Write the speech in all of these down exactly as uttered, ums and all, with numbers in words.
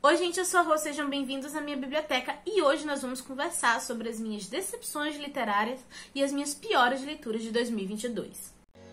Oi gente, eu sou a Rô, sejam bem-vindos à minha biblioteca e hoje nós vamos conversar sobre as minhas decepções literárias e as minhas piores leituras de dois mil e vinte e dois.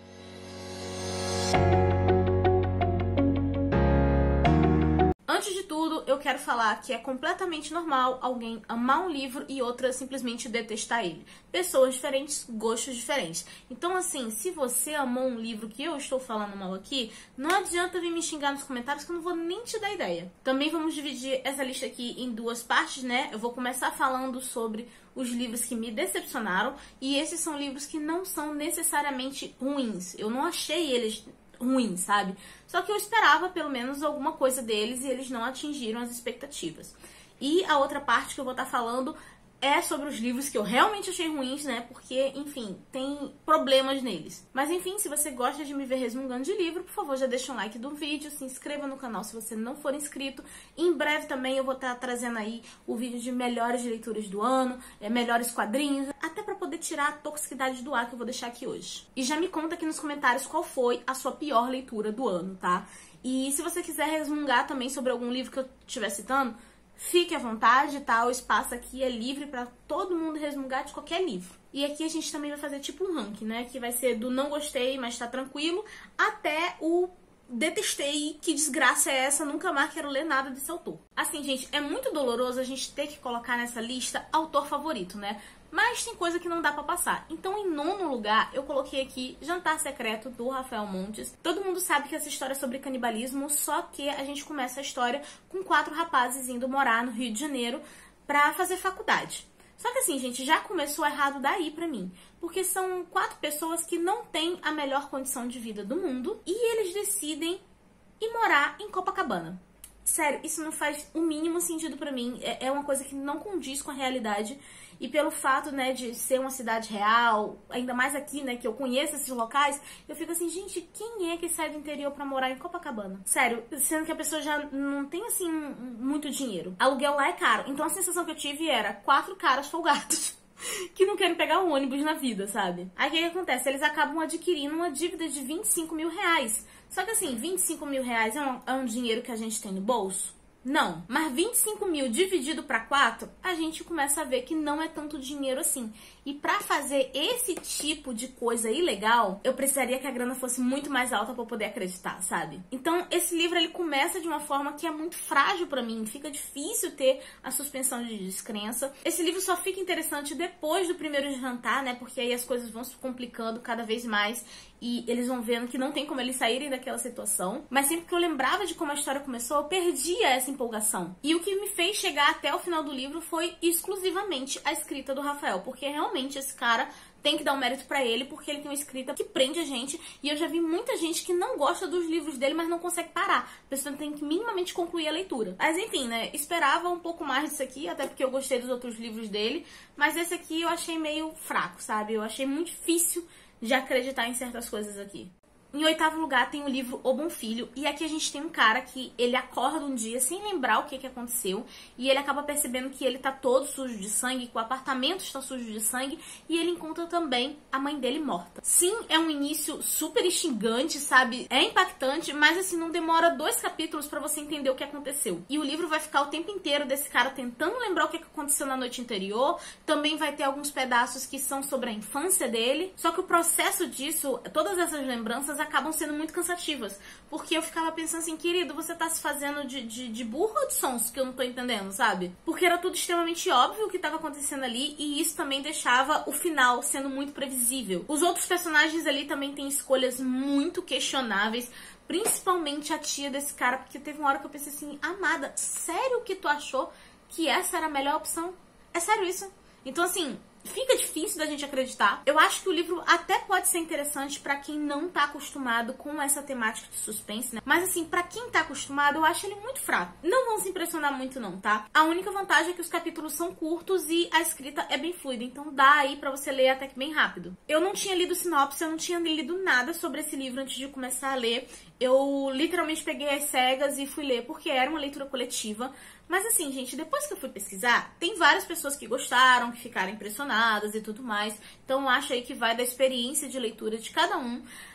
Antes de tudo, eu quero falar que é completamente normal alguém amar um livro e outra simplesmente detestar ele. Pessoas diferentes, gostos diferentes. Então, assim, se você amou um livro que eu estou falando mal aqui, não adianta vir me xingar nos comentários que eu não vou nem te dar ideia. Também vamos dividir essa lista aqui em duas partes, né? Eu vou começar falando sobre os livros que me decepcionaram e esses são livros que não são necessariamente ruins. Eu não achei eles ruim, sabe? Só que eu esperava pelo menos alguma coisa deles e eles não atingiram as expectativas. E a outra parte que eu vou estar falando é sobre os livros que eu realmente achei ruins, né? Porque, enfim, tem problemas neles. Mas, enfim, se você gosta de me ver resmungando de livro, por favor, já deixa um like do vídeo, se inscreva no canal se você não for inscrito. Em breve também eu vou estar trazendo aí o vídeo de melhores leituras do ano, é, melhores quadrinhos, até pra poder tirar a toxicidade do ar que eu vou deixar aqui hoje. E já me conta aqui nos comentários qual foi a sua pior leitura do ano, tá? E se você quiser resmungar também sobre algum livro que eu estiver citando, fique à vontade, tá? O espaço aqui é livre pra todo mundo resmungar de qualquer livro. E aqui a gente também vai fazer tipo um ranking, né? Que vai ser do não gostei, mas tá tranquilo, até o detestei, que desgraça é essa, nunca mais quero ler nada desse autor. Assim, gente, é muito doloroso a gente ter que colocar nessa lista autor favorito, né? Mas tem coisa que não dá pra passar. Então, em nono lugar, eu coloquei aqui Jantar Secreto, do Rafael Montes. Todo mundo sabe que essa história é sobre canibalismo, só que a gente começa a história com quatro rapazes indo morar no Rio de Janeiro pra fazer faculdade. Só que assim, gente, já começou errado daí pra mim. Porque são quatro pessoas que não têm a melhor condição de vida do mundo e eles decidem ir morar em Copacabana. Sério, isso não faz o mínimo sentido pra mim. É uma coisa que não condiz com a realidade. E pelo fato, né, de ser uma cidade real, ainda mais aqui, né, que eu conheço esses locais, eu fico assim, gente, quem é que sai do interior pra morar em Copacabana? Sério, sendo que a pessoa já não tem, assim, muito dinheiro. Aluguel lá é caro. Então a sensação que eu tive era quatro caras folgados que não querem pegar um ônibus na vida, sabe? Aí o que, que acontece? Eles acabam adquirindo uma dívida de vinte e cinco mil reais. Só que assim, vinte e cinco mil reais é um, é um dinheiro que a gente tem no bolso? Não. Mas vinte e cinco mil dividido para quatro, a gente começa a ver que não é tanto dinheiro assim. E pra fazer esse tipo de coisa ilegal, eu precisaria que a grana fosse muito mais alta pra eu poder acreditar, sabe? Então, esse livro, ele começa de uma forma que é muito frágil pra mim. Fica difícil ter a suspensão de descrença. Esse livro só fica interessante depois do primeiro jantar, né? Porque aí as coisas vão se complicando cada vez mais e eles vão vendo que não tem como eles saírem daquela situação. Mas sempre que eu lembrava de como a história começou, eu perdia essa empolgação. E o que me fez chegar até o final do livro foi exclusivamente a escrita do Rafael, porque realmente esse cara tem que dar um mérito pra ele, porque ele tem uma escrita que prende a gente, e eu já vi muita gente que não gosta dos livros dele, mas não consegue parar. A pessoa tem que minimamente concluir a leitura. Mas enfim, né, esperava um pouco mais disso aqui, até porque eu gostei dos outros livros dele, mas esse aqui eu achei meio fraco, sabe? Eu achei muito difícil de acreditar em certas coisas aqui. Em oitavo lugar tem o livro O Bom Filho, e aqui a gente tem um cara que ele acorda um dia sem lembrar o que, que aconteceu, e ele acaba percebendo que ele tá todo sujo de sangue, que o apartamento está sujo de sangue, e ele encontra também a mãe dele morta. Sim, é um início super instigante, sabe? É impactante, mas assim, não demora dois capítulos pra você entender o que aconteceu. E o livro vai ficar o tempo inteiro desse cara tentando lembrar o que aconteceu na noite anterior, também vai ter alguns pedaços que são sobre a infância dele, só que o processo disso, todas essas lembranças acabam sendo muito cansativas, porque eu ficava pensando assim, querido, você tá se fazendo de, de, de burro ou de sonso, que eu não tô entendendo, sabe? Porque era tudo extremamente óbvio o que tava acontecendo ali, e isso também deixava o final sendo muito previsível. Os outros personagens ali também têm escolhas muito questionáveis, principalmente a tia desse cara, porque teve uma hora que eu pensei assim, amada, sério que tu achou que essa era a melhor opção? É sério isso? Então assim, fica difícil da gente acreditar. Eu acho que o livro até pode ser interessante pra quem não tá acostumado com essa temática de suspense, né? Mas assim, pra quem tá acostumado, eu acho ele muito fraco. Não vão se impressionar muito não, tá? A única vantagem é que os capítulos são curtos e a escrita é bem fluida, então dá aí pra você ler até que bem rápido. Eu não tinha lido sinopse, eu não tinha lido nada sobre esse livro antes de começar a ler. Eu literalmente peguei as cegas e fui ler porque era uma leitura coletiva. Mas assim, gente, depois que eu fui pesquisar, tem várias pessoas que gostaram, que ficaram impressionadas e tudo mais. Então eu acho aí que vai da experiência de leitura de cada um.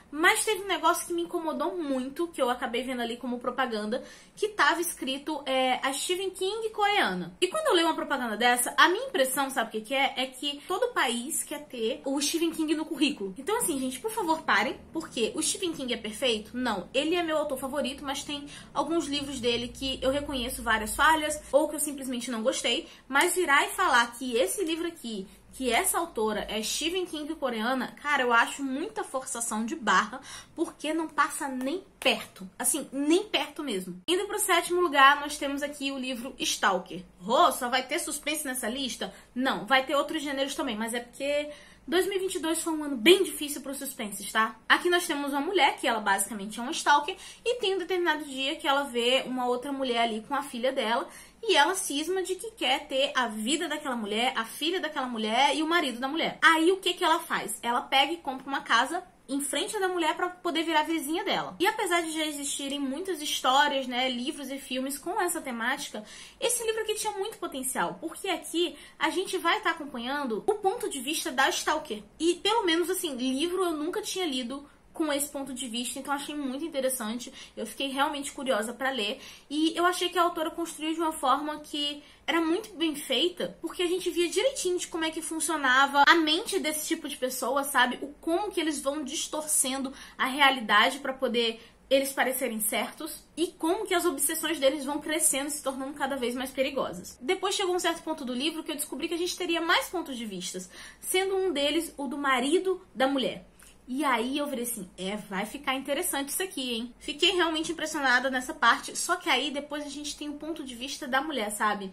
Mas teve um negócio que me incomodou muito, que eu acabei vendo ali como propaganda, que tava escrito é, a Stephen King coreana. E quando eu leio uma propaganda dessa, a minha impressão, sabe o que que é? É que todo país quer ter o Stephen King no currículo. Então assim, gente, por favor, parem, porque o Stephen King é perfeito? Não. Ele é meu autor favorito, mas tem alguns livros dele que eu reconheço várias falhas, ou que eu simplesmente não gostei, mas virar e falar que esse livro aqui, que essa autora é Stephen King coreana, cara, eu acho muita forçação de barra, porque não passa nem perto. Assim, nem perto mesmo. Indo pro sétimo lugar, nós temos aqui o livro Stalker. Oh, só vai ter suspense nessa lista? Não, vai ter outros gêneros também, mas é porque dois mil e vinte e dois foi um ano bem difícil para os suspenses, tá? Aqui nós temos uma mulher, que ela basicamente é um stalker, e tem um determinado dia que ela vê uma outra mulher ali com a filha dela, e ela cisma de que quer ter a vida daquela mulher, a filha daquela mulher e o marido da mulher. Aí o que que ela faz? Ela pega e compra uma casa em frente da mulher para poder virar vizinha dela. E apesar de já existirem muitas histórias, né, livros e filmes com essa temática, esse livro aqui tinha muito potencial, porque aqui a gente vai estar acompanhando o ponto de vista da stalker. E pelo menos assim, livro eu nunca tinha lido com esse ponto de vista, então achei muito interessante, eu fiquei realmente curiosa para ler, e eu achei que a autora construiu de uma forma que era muito bem feita, porque a gente via direitinho de como é que funcionava a mente desse tipo de pessoa, sabe? O como que eles vão distorcendo a realidade para poder eles parecerem certos, e como que as obsessões deles vão crescendo e se tornando cada vez mais perigosas. Depois chegou um certo ponto do livro que eu descobri que a gente teria mais pontos de vista, sendo um deles o do marido da mulher. E aí eu falei assim, é, vai ficar interessante isso aqui, hein? Fiquei realmente impressionada nessa parte, só que aí depois a gente tem o ponto de vista da mulher, sabe?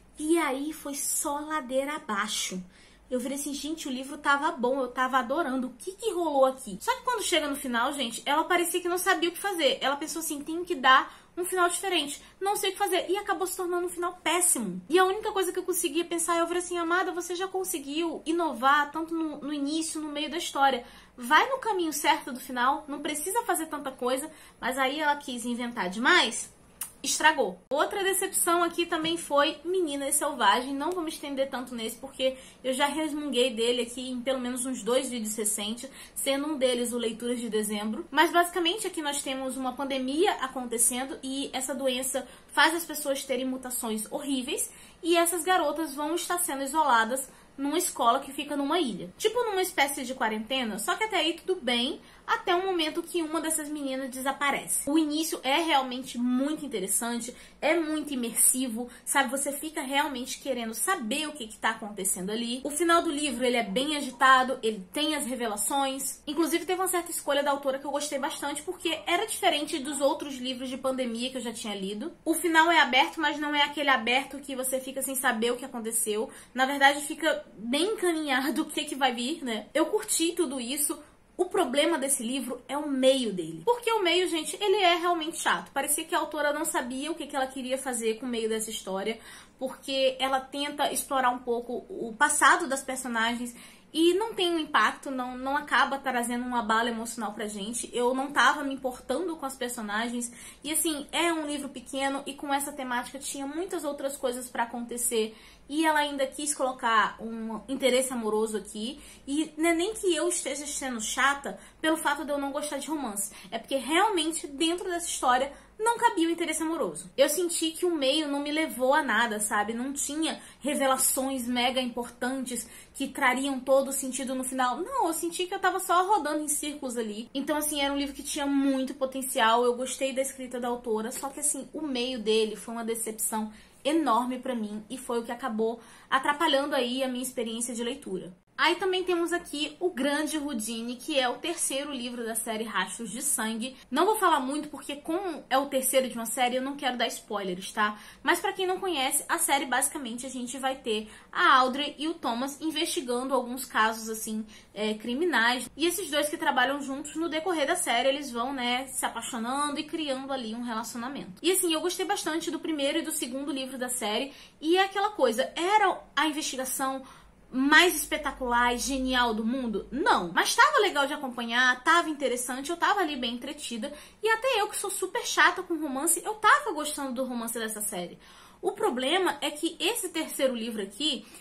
E aí foi só ladeira abaixo. Eu falei assim, gente, o livro tava bom, eu tava adorando, o que que rolou aqui? Só que quando chega no final, gente, ela parecia que não sabia o que fazer. Ela pensou assim, tenho que dar um final diferente, não sei o que fazer. E acabou se tornando um final péssimo. E a única coisa que eu conseguia pensar, eu falei assim, amada, você já conseguiu inovar tanto no, no início, no meio da história. Vai no caminho certo do final, não precisa fazer tanta coisa. Mas aí ela quis inventar demais, estragou. Outra decepção aqui também foi Menina Selvagem. Não vou me estender tanto nesse, porque eu já resmunguei dele aqui em pelo menos uns dois vídeos recentes, sendo um deles o Leituras de Dezembro. Mas basicamente aqui nós temos uma pandemia acontecendo e essa doença faz as pessoas terem mutações horríveis e essas garotas vão estar sendo isoladas numa escola que fica numa ilha. Tipo numa espécie de quarentena, só que até aí tudo bem, até o momento que uma dessas meninas desaparece. O início é realmente muito interessante, é muito imersivo, sabe? Você fica realmente querendo saber o que que tá acontecendo ali. O final do livro, ele é bem agitado, ele tem as revelações. Inclusive, teve uma certa escolha da autora que eu gostei bastante, porque era diferente dos outros livros de pandemia que eu já tinha lido. O final é aberto, mas não é aquele aberto que você fica sem saber o que aconteceu. Na verdade, fica bem encaminhado o que que vai vir, né? Eu curti tudo isso. O problema desse livro é o meio dele. Porque o meio, gente, ele é realmente chato. Parecia que a autora não sabia o que que ela queria fazer com o meio dessa história, porque ela tenta explorar um pouco o passado das personagens e não tem um impacto, não, não acaba trazendo uma bala emocional pra gente. Eu não tava me importando com as personagens. E assim, é um livro pequeno e com essa temática tinha muitas outras coisas pra acontecer. E ela ainda quis colocar um interesse amoroso aqui. E não é nem que eu esteja sendo chata pelo fato de eu não gostar de romance. É porque realmente dentro dessa história não cabia o interesse amoroso. Eu senti que o meio não me levou a nada, sabe? Não tinha revelações mega importantes que trariam todo o sentido no final. Não, eu senti que eu tava só rodando em círculos ali. Então, assim, era um livro que tinha muito potencial. Eu gostei da escrita da autora. Só que, assim, o meio dele foi uma decepção enorme pra mim e foi o que acabou atrapalhando aí a minha experiência de leitura. Aí também temos aqui O Grande Houdini, que é o terceiro livro da série Rastros de Sangue. Não vou falar muito porque como é o terceiro de uma série, eu não quero dar spoilers, tá? Mas pra quem não conhece, a série basicamente a gente vai ter a Audrey e o Thomas investigando alguns casos, assim, é, criminais. E esses dois que trabalham juntos, no decorrer da série, eles vão, né, se apaixonando e criando ali um relacionamento. E assim, eu gostei bastante do primeiro e do segundo livro da série. E é aquela coisa, era a investigação mais espetacular e genial do mundo? Não. Mas tava legal de acompanhar, tava interessante, eu tava ali bem entretida. E até eu, que sou super chata com romance, eu tava gostando do romance dessa série. O problema é que esse terceiro livro aqui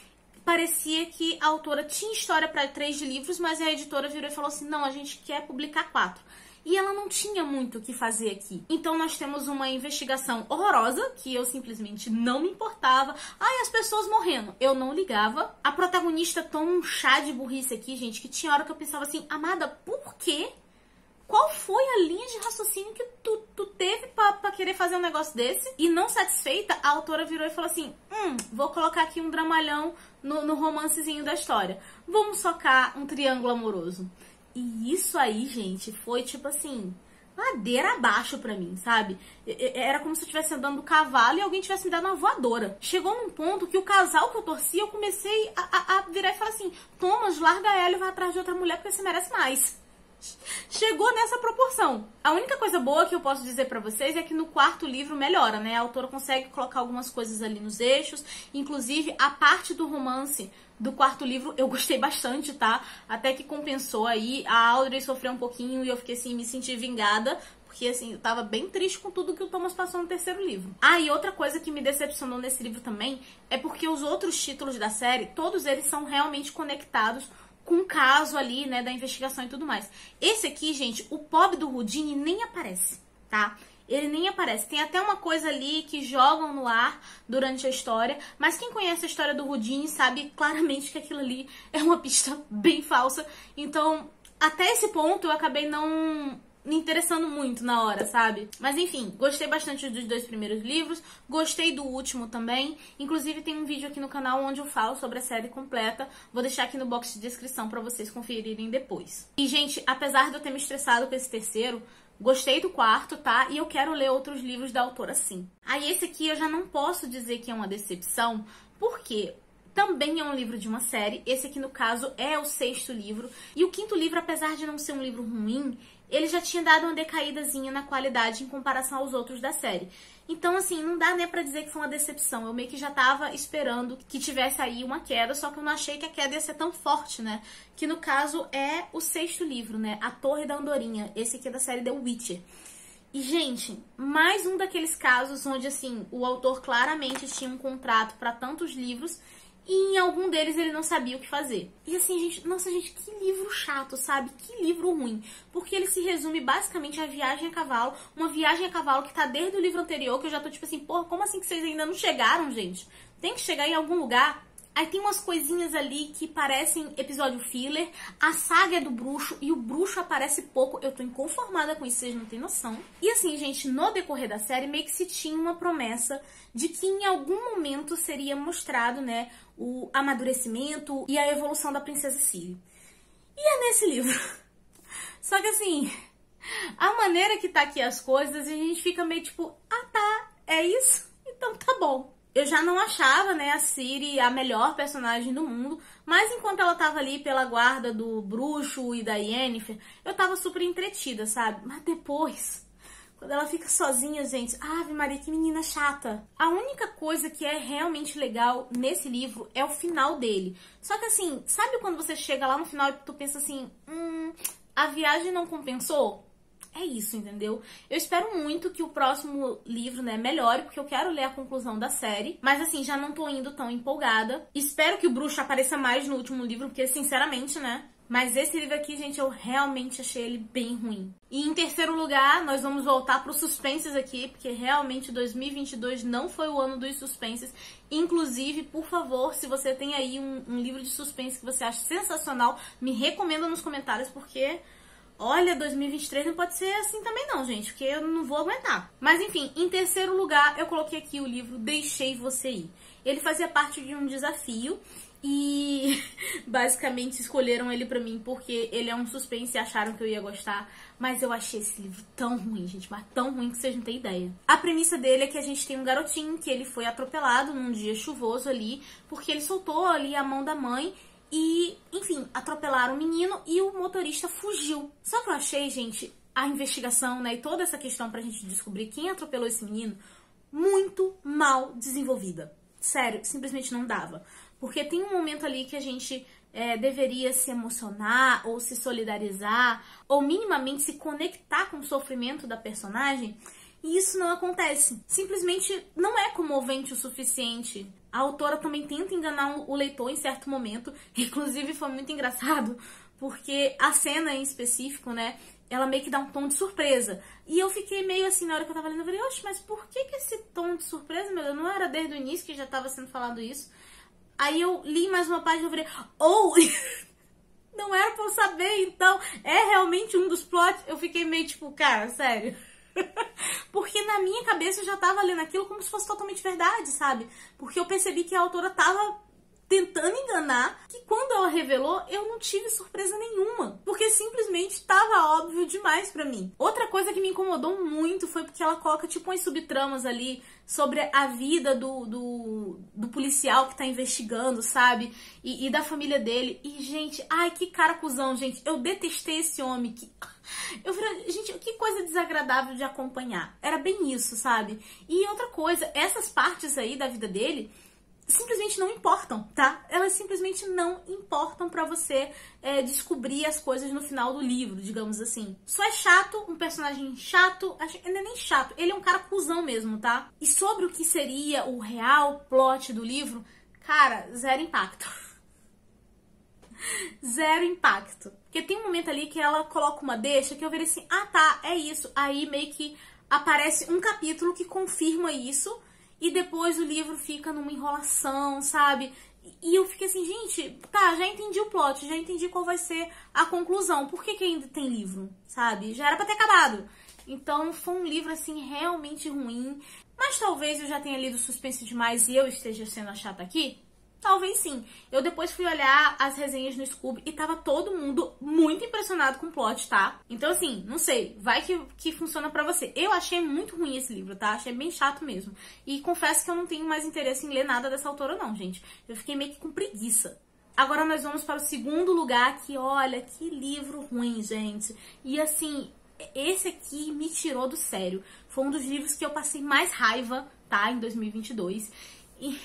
parecia que a autora tinha história para três livros, mas a editora virou e falou assim, não, a gente quer publicar quatro. E ela não tinha muito o que fazer aqui. Então nós temos uma investigação horrorosa, que eu simplesmente não me importava. Ai, as pessoas morrendo. Eu não ligava. A protagonista toma um chá de burrice aqui, gente, que tinha hora que eu pensava assim, amada, por quê? Qual foi a linha de raciocínio que tu, tu teve pra, pra querer fazer um negócio desse? E não satisfeita, a autora virou e falou assim, hum, vou colocar aqui um dramalhão no, no romancezinho da história. Vamos socar um triângulo amoroso. E isso aí, gente, foi tipo assim, ladeira abaixo pra mim, sabe? Era como se eu estivesse andando do cavalo e alguém tivesse me dado uma voadora. Chegou num ponto que o casal que eu torcia, eu comecei a, a, a virar e falar assim, Thomas, larga ela e vai atrás de outra mulher porque você merece mais. Chegou nessa proporção. A única coisa boa que eu posso dizer pra vocês é que no quarto livro melhora, né? A autora consegue colocar algumas coisas ali nos eixos, inclusive a parte do romance do quarto livro eu gostei bastante, tá? Até que compensou aí, a Audrey sofreu um pouquinho e eu fiquei assim, me senti vingada, porque assim, eu tava bem triste com tudo que o Thomas passou no terceiro livro. Ah, e outra coisa que me decepcionou nesse livro também é porque os outros títulos da série, todos eles são realmente conectados com o caso ali, né, da investigação e tudo mais. Esse aqui, gente, o pobre do Houdini nem aparece, tá? Ele nem aparece. Tem até uma coisa ali que jogam no ar durante a história, mas quem conhece a história do Houdini sabe claramente que aquilo ali é uma pista bem falsa. Então, até esse ponto eu acabei não me interessando muito na hora, sabe? Mas enfim, gostei bastante dos dois primeiros livros, gostei do último também. Inclusive tem um vídeo aqui no canal onde eu falo sobre a série completa. Vou deixar aqui no box de descrição pra vocês conferirem depois. E, gente, apesar de eu ter me estressado com esse terceiro, gostei do quarto, tá? E eu quero ler outros livros da autora sim. Aí esse aqui eu já não posso dizer que é uma decepção, porque também é um livro de uma série. Esse aqui, no caso, é o sexto livro. E o quinto livro, apesar de não ser um livro ruim, ele já tinha dado uma decaídazinha na qualidade em comparação aos outros da série. Então, assim, não dá nem pra dizer que foi uma decepção. Eu meio que já tava esperando que tivesse aí uma queda, só que eu não achei que a queda ia ser tão forte, né? Que, no caso, é o sexto livro, né? A Torre da Andorinha. Esse aqui é da série The Witcher. E, gente, mais um daqueles casos onde, assim, o autor claramente tinha um contrato pra tantos livros e em algum deles ele não sabia o que fazer. E assim, gente, nossa, gente, que livro chato, sabe? Que livro ruim. Porque ele se resume basicamente a viagem a cavalo. Uma viagem a cavalo que tá desde o livro anterior, que eu já tô tipo assim, porra, como assim que vocês ainda não chegaram, gente? Tem que chegar em algum lugar. Aí tem umas coisinhas ali que parecem episódio filler. A saga é do bruxo e o bruxo aparece pouco. Eu tô inconformada com isso, vocês não têm noção. E assim, gente, no decorrer da série meio que se tinha uma promessa de que em algum momento seria mostrado, né, o amadurecimento e a evolução da princesa Ciri. E é nesse livro. Só que assim, a maneira que tá aqui as coisas, a gente fica meio tipo, ah tá, é isso? Então tá bom. Eu já não achava, né, a Ciri a melhor personagem do mundo, mas enquanto ela tava ali pela guarda do bruxo e da Yennefer, eu tava super entretida, sabe? Mas depois, quando ela fica sozinha, gente, ave Maria, que menina chata. A única coisa que é realmente legal nesse livro é o final dele. Só que assim, sabe quando você chega lá no final e tu pensa assim, hum, a viagem não compensou? É isso, entendeu? Eu espero muito que o próximo livro, né, melhore, porque eu quero ler a conclusão da série. Mas assim, já não tô indo tão empolgada. Espero que o bruxo apareça mais no último livro, porque sinceramente, né? Mas esse livro aqui, gente, eu realmente achei ele bem ruim. E em terceiro lugar, nós vamos voltar para os suspenses aqui, porque realmente dois mil e vinte e dois não foi o ano dos suspenses. Inclusive, por favor, se você tem aí um, um livro de suspense que você acha sensacional, me recomenda nos comentários, porque olha, dois mil e vinte e três não pode ser assim também não, gente, porque eu não vou aguentar. Mas enfim, em terceiro lugar, eu coloquei aqui o livro Deixei Você Ir. Ele fazia parte de um desafio e basicamente escolheram ele pra mim porque ele é um suspense e acharam que eu ia gostar. Mas eu achei esse livro tão ruim, gente, mas tão ruim que vocês não têm ideia. A premissa dele é que a gente tem um garotinho que ele foi atropelado num dia chuvoso ali, porque ele soltou ali a mão da mãe e, enfim, atropelaram o menino e o motorista fugiu. Só que eu achei, gente, a investigação, né, e toda essa questão pra gente descobrir quem atropelou esse menino muito mal desenvolvida. Sério, simplesmente não dava. Porque tem um momento ali que a gente é, deveria se emocionar ou se solidarizar ou minimamente se conectar com o sofrimento da personagem. E isso não acontece. Simplesmente não é comovente o suficiente. A autora também tenta enganar o leitor em certo momento. Inclusive foi muito engraçado, porque a cena em específico, né, ela meio que dá um tom de surpresa. E eu fiquei meio assim, na hora que eu tava lendo, eu falei, oxe, mas por que que esse tom de surpresa, meu Deus? Não era desde o início que já tava sendo falado isso? Aí eu li mais uma página e falei, ou... Oh! Não era pra eu saber, então é realmente um dos plots. Eu fiquei meio tipo, cara, sério. Porque na minha cabeça eu já tava lendo aquilo como se fosse totalmente verdade, sabe? Porque eu percebi que a autora tava tentando enganar, que quando ela revelou, eu não tive surpresa nenhuma. Porque simplesmente tava óbvio demais pra mim. Outra coisa que me incomodou muito foi porque ela coloca tipo umas subtramas ali sobre a vida do, do, do policial que tá investigando, sabe? E, e da família dele. E, gente, ai, que cara cuzão, gente. Eu detestei esse homem. Que... Eu falei, gente, que coisa desagradável de acompanhar. Era bem isso, sabe? E outra coisa, essas partes aí da vida dele simplesmente não importam, tá? Elas simplesmente não importam pra você é, descobrir as coisas no final do livro, digamos assim. Só é chato, um personagem chato, acho que não é nem chato, ele é um cara cuzão mesmo, tá? E sobre o que seria o real plot do livro, cara, zero impacto. Zero impacto. Porque tem um momento ali que ela coloca uma deixa que eu virei assim, ah tá, é isso. Aí meio que aparece um capítulo que confirma isso. E depois o livro fica numa enrolação, sabe? E eu fiquei assim, gente, tá, já entendi o plot, já entendi qual vai ser a conclusão. Por que que ainda tem livro, sabe? Já era pra ter acabado. Então foi um livro, assim, realmente ruim. Mas talvez eu já tenha lido suspense demais e eu esteja sendo a chata aqui. Talvez sim. Eu depois fui olhar as resenhas no Scoob e tava todo mundo muito impressionado com o plot, tá? Então assim, não sei, vai que, que funciona pra você. Eu achei muito ruim esse livro, tá? Achei bem chato mesmo. E confesso que eu não tenho mais interesse em ler nada dessa autora não, gente. Eu fiquei meio que com preguiça. Agora nós vamos para o segundo lugar, que olha, que livro ruim, gente. E assim, esse aqui me tirou do sério. Foi um dos livros que eu passei mais raiva, tá? Em dois mil e vinte e dois. E...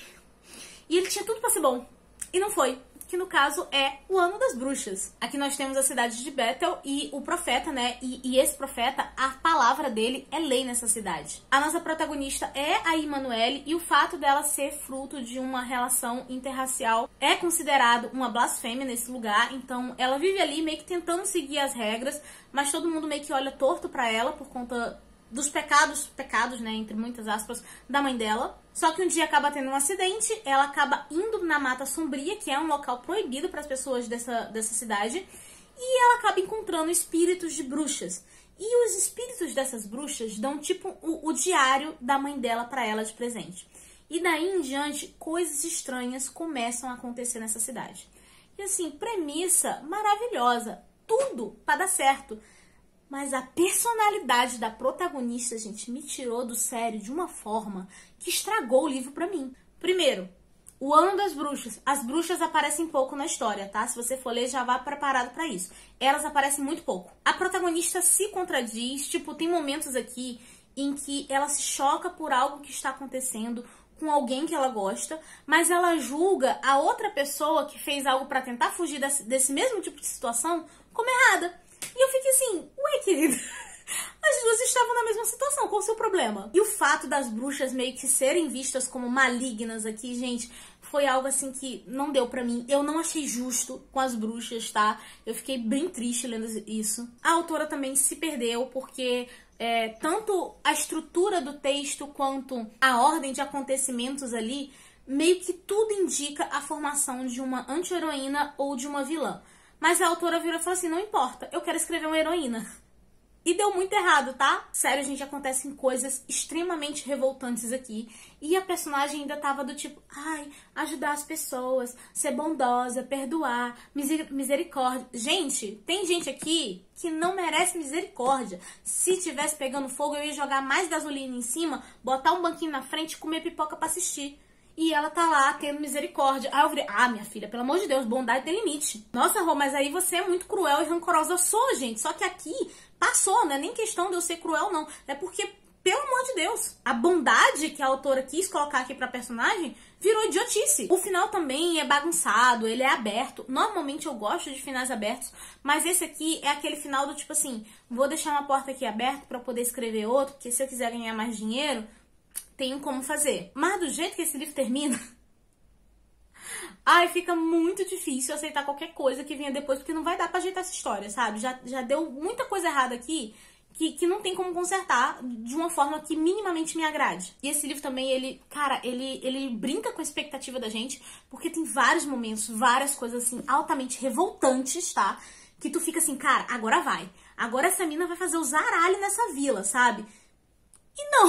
E ele tinha tudo pra ser bom. E não foi. Que no caso é o Ano das Bruxas. Aqui nós temos a cidade de Bethel e o profeta, né? E, e esse profeta, a palavra dele é lei nessa cidade. A nossa protagonista é a Immanuelle e o fato dela ser fruto de uma relação interracial é considerado uma blasfêmia nesse lugar. Então ela vive ali meio que tentando seguir as regras, mas todo mundo meio que olha torto pra ela por conta dos pecados, pecados, né, entre muitas aspas, da mãe dela. Só que um dia acaba tendo um acidente, ela acaba indo na Mata Sombria, que é um local proibido para as pessoas dessa, dessa cidade, e ela acaba encontrando espíritos de bruxas. E os espíritos dessas bruxas dão tipo o, o diário da mãe dela para ela de presente. E daí em diante, coisas estranhas começam a acontecer nessa cidade. E assim, premissa maravilhosa, tudo para dar certo. Mas a personalidade da protagonista, gente, me tirou do sério de uma forma que estragou o livro pra mim. Primeiro, o Ano das Bruxas. As bruxas aparecem pouco na história, tá? Se você for ler, já vá preparado pra isso. Elas aparecem muito pouco. A protagonista se contradiz, tipo, tem momentos aqui em que ela se choca por algo que está acontecendo com alguém que ela gosta, mas ela julga a outra pessoa que fez algo pra tentar fugir desse, desse mesmo tipo de situação como errada. E eu fiquei assim, ué, querida, as duas estavam na mesma situação, qual o seu problema? E o fato das bruxas meio que serem vistas como malignas aqui, gente, foi algo assim que não deu pra mim. Eu não achei justo com as bruxas, tá? Eu fiquei bem triste lendo isso. A autora também se perdeu, porque é, tanto a estrutura do texto quanto a ordem de acontecimentos ali, meio que tudo indica a formação de uma anti-heroína ou de uma vilã. Mas a autora virou e falou assim, não importa, eu quero escrever uma heroína. E deu muito errado, tá? Sério, gente, acontecem coisas extremamente revoltantes aqui. E a personagem ainda tava do tipo, ai, ajudar as pessoas, ser bondosa, perdoar, misericórdia. Gente, tem gente aqui que não merece misericórdia. Se tivesse pegando fogo, eu ia jogar mais gasolina em cima, botar um banquinho na frente e comer pipoca pra assistir. E ela tá lá tendo misericórdia. Aí eu falei, ah, minha filha, pelo amor de Deus, bondade tem limite. Nossa, Rô, mas aí você é muito cruel e rancorosa. Eu sou, gente. Só que aqui passou, não é nem questão de eu ser cruel, não. É porque pelo amor de Deus, a bondade que a autora quis colocar aqui pra personagem virou idiotice. O final também é bagunçado, ele é aberto. Normalmente eu gosto de finais abertos, mas esse aqui é aquele final do tipo assim, vou deixar uma porta aqui aberta pra poder escrever outro, porque se eu quiser ganhar mais dinheiro, tenho como fazer. Mas do jeito que esse livro termina, ai, fica muito difícil aceitar qualquer coisa que venha depois, porque não vai dar pra ajeitar essa história, sabe? Já, já deu muita coisa errada aqui, Que, que não tem como consertar de uma forma que minimamente me agrade. E esse livro também, ele, cara, ele, ele brinca com a expectativa da gente, porque tem vários momentos, várias coisas assim, altamente revoltantes, tá? Que tu fica assim, cara, agora vai. Agora essa mina vai fazer o zaralho nessa vila, sabe? E não.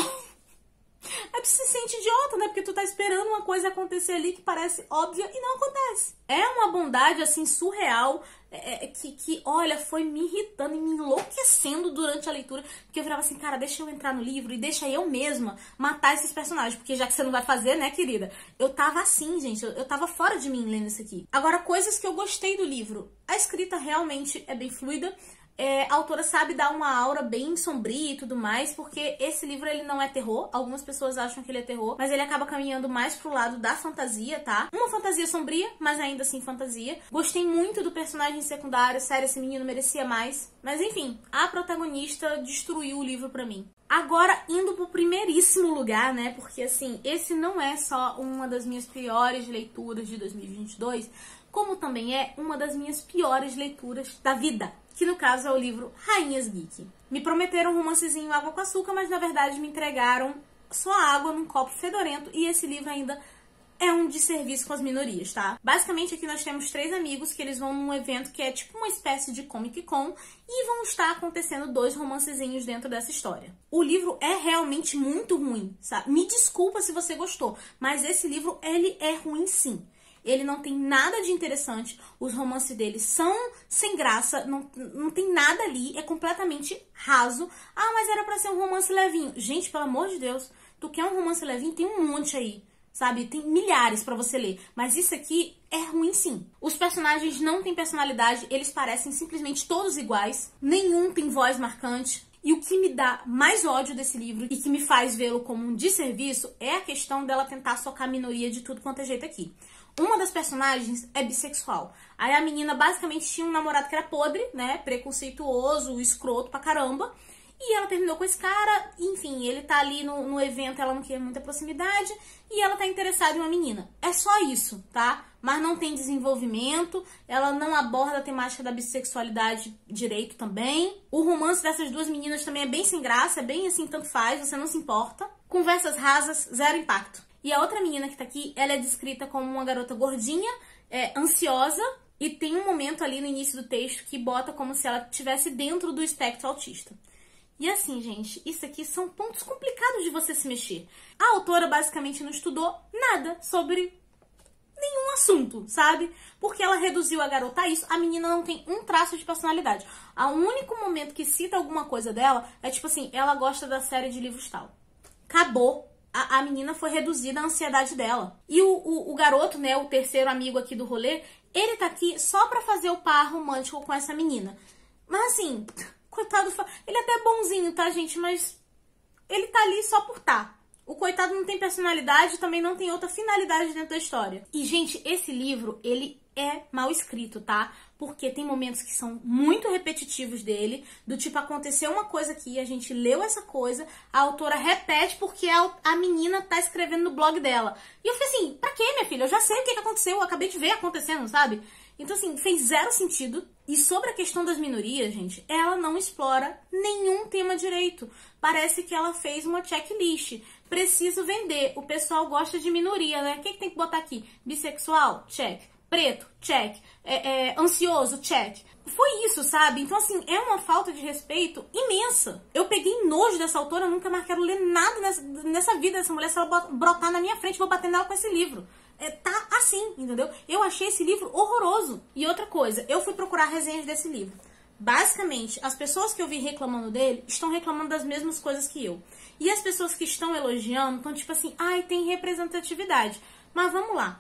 Aí tu se sente idiota, né? Porque tu tá esperando uma coisa acontecer ali que parece óbvia e não acontece. É uma bondade, assim, surreal, é, que, que, olha, foi me irritando e me enlouquecendo durante a leitura. Porque eu virava assim, cara, deixa eu entrar no livro e deixa eu mesma matar esses personagens. Porque já que você não vai fazer, né, querida? Eu tava assim, gente, eu, eu tava fora de mim lendo isso aqui. Agora, coisas que eu gostei do livro. A escrita realmente é bem fluida. É, a autora sabe dar uma aura bem sombria e tudo mais, porque esse livro ele não é terror. Algumas pessoas acham que ele é terror, mas ele acaba caminhando mais pro lado da fantasia, tá? Uma fantasia sombria, mas ainda assim fantasia. Gostei muito do personagem secundário, sério, esse menino merecia mais. Mas enfim, a protagonista destruiu o livro pra mim. Agora, indo pro primeiríssimo lugar, né? Porque assim, esse não é só uma das minhas piores leituras de dois mil e vinte e dois, como também é uma das minhas piores leituras da vida, que no caso é o livro Rainhas Geek. Me prometeram um romancezinho água com açúcar, mas na verdade me entregaram só água num copo fedorento, e esse livro ainda é um desserviço com as minorias, tá? Basicamente aqui nós temos três amigos que eles vão num evento que é tipo uma espécie de Comic Con, e vão estar acontecendo dois romancezinhos dentro dessa história. O livro é realmente muito ruim, sabe? Me desculpa se você gostou, mas esse livro, ele é ruim sim. Ele não tem nada de interessante, os romances dele são sem graça, não, não tem nada ali, é completamente raso. Ah, mas era pra ser um romance levinho. Gente, pelo amor de Deus, tu quer um romance levinho? Tem um monte aí, sabe? Tem milhares pra você ler, mas isso aqui é ruim sim. Os personagens não têm personalidade, eles parecem simplesmente todos iguais, nenhum tem voz marcante. E o que me dá mais ódio desse livro e que me faz vê-lo como um desserviço é a questão dela tentar socar a minoria de tudo quanto é jeito aqui. Uma das personagens é bissexual. Aí a menina basicamente tinha um namorado que era podre, né? Preconceituoso, escroto pra caramba. E ela terminou com esse cara, enfim, ele tá ali no, no evento, ela não quer muita proximidade, e ela tá interessada em uma menina. É só isso, tá? Mas não tem desenvolvimento, ela não aborda a temática da bissexualidade direito também. O romance dessas duas meninas também é bem sem graça, é bem assim, tanto faz, você não se importa. Conversas rasas, zero impacto. E a outra menina que tá aqui, ela é descrita como uma garota gordinha, é, ansiosa, e tem um momento ali no início do texto que bota como se ela estivesse dentro do espectro autista. E assim, gente, isso aqui são pontos complicados de você se mexer. A autora basicamente não estudou nada sobre nenhum assunto, sabe? Porque ela reduziu a garota a isso. A menina não tem um traço de personalidade. O único momento que cita alguma coisa dela é tipo assim, ela gosta da série de livros tal. Acabou. A, a menina foi reduzida à ansiedade dela. E o, o, o garoto, né, o terceiro amigo aqui do rolê, ele tá aqui só pra fazer o par romântico com essa menina. Mas assim, coitado, ele é até bonzinho, tá, gente? Mas ele tá ali só por tá. O coitado não tem personalidade, também não tem outra finalidade dentro da história. E, gente, esse livro, ele é mal escrito, tá? Porque tem momentos que são muito repetitivos dele, do tipo, aconteceu uma coisa aqui, a gente leu essa coisa, a autora repete porque a, a menina tá escrevendo no blog dela. E eu falei assim, pra quê, minha filha? Eu já sei o que, que aconteceu, eu acabei de ver acontecendo, sabe? Então, assim, fez zero sentido. E sobre a questão das minorias, gente, ela não explora nenhum tema direito. Parece que ela fez uma checklist. Preciso vender. O pessoal gosta de minoria, né? O que, que tem que botar aqui? Bissexual? Check. Preto? Check. É, é, ansioso? Check. Foi isso, sabe? Então, assim, é uma falta de respeito imensa. Eu peguei nojo dessa autora, eu nunca mais quero ler nada nessa, nessa vida dessa mulher. Se ela brotar na minha frente, vou bater nela com esse livro. É, tá assim, entendeu? Eu achei esse livro horroroso. E outra coisa, eu fui procurar resenhas desse livro. Basicamente, as pessoas que eu vi reclamando dele estão reclamando das mesmas coisas que eu. E as pessoas que estão elogiando estão tipo assim, ai, tem representatividade. Mas vamos lá.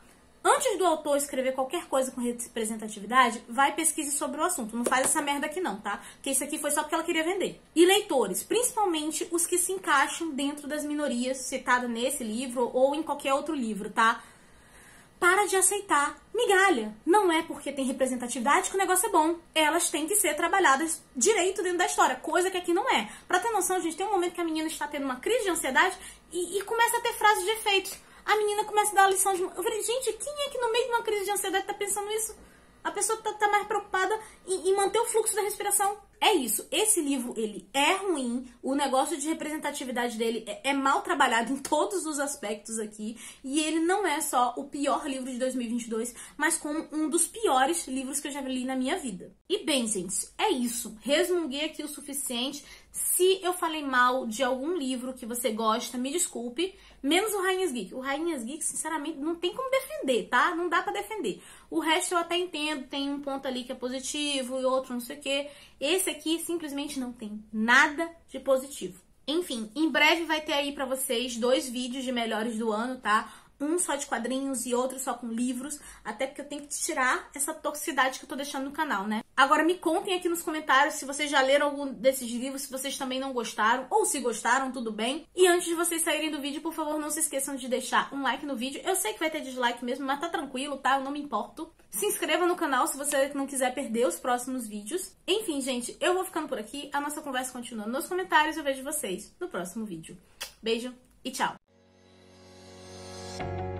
Antes do autor escrever qualquer coisa com representatividade, vai pesquise sobre o assunto. Não faz essa merda aqui não, tá? Porque isso aqui foi só porque ela queria vender. E leitores, principalmente os que se encaixam dentro das minorias citadas nesse livro ou em qualquer outro livro, tá? Para de aceitar migalha. Não é porque tem representatividade que o negócio é bom. Elas têm que ser trabalhadas direito dentro da história, coisa que aqui não é. Pra ter noção, gente, tem um momento que a menina está tendo uma crise de ansiedade e, e começa a ter frases de efeito. A menina começa a dar uma lição de... Eu falei, gente, quem é que no meio de uma crise de ansiedade tá pensando isso? A pessoa tá, tá mais preocupada em, em manter o fluxo da respiração. É isso. Esse livro, ele é ruim. O negócio de representatividade dele é, é mal trabalhado em todos os aspectos aqui. E ele não é só o pior livro de dois mil e vinte e dois, mas como um dos piores livros que eu já li na minha vida. E bem, gente, é isso. Resmunguei aqui o suficiente. Se eu falei mal de algum livro que você gosta, me desculpe. Menos o Rainhas Geek. O Rainhas Geek, sinceramente, não tem como defender, tá? Não dá pra defender. O resto eu até entendo. Tem um ponto ali que é positivo e outro não sei o quê. Esse aqui simplesmente não tem nada de positivo. Enfim, em breve vai ter aí pra vocês dois vídeos de melhores do ano, tá? Um só de quadrinhos e outro só com livros, até porque eu tenho que tirar essa toxicidade que eu tô deixando no canal, né? Agora me contem aqui nos comentários se vocês já leram algum desses livros, se vocês também não gostaram, ou se gostaram, tudo bem. E antes de vocês saírem do vídeo, por favor, não se esqueçam de deixar um like no vídeo. Eu sei que vai ter dislike mesmo, mas tá tranquilo, tá? Eu não me importo. Se inscreva no canal se você não quiser perder os próximos vídeos. Enfim, gente, eu vou ficando por aqui. A nossa conversa continua nos comentários. Eu vejo vocês no próximo vídeo. Beijo e tchau!